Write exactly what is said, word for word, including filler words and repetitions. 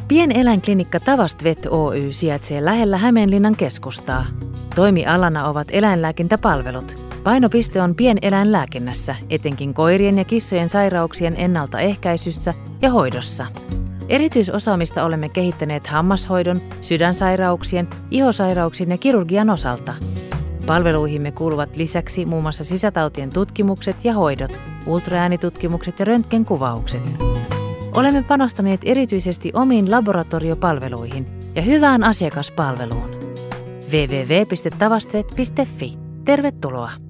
Pieneläinklinikka Tavastvet Oy sijaitsee lähellä Hämeenlinnan keskustaa. Toimialana ovat eläinlääkintäpalvelut. Painopiste on pieneläinlääkinnässä, etenkin koirien ja kissojen sairauksien ennaltaehkäisyssä ja hoidossa. Erityisosaamista olemme kehittäneet hammashoidon, sydänsairauksien, ihosairauksien ja kirurgian osalta. Palveluihimme kuuluvat lisäksi muun muassa sisätautien tutkimukset ja hoidot, ultraäänitutkimukset ja röntgenkuvaukset. Olemme panostaneet erityisesti omiin laboratoriopalveluihin ja hyvään asiakaspalveluun. double-u double-u double-u piste tavastvet piste fi. Tervetuloa!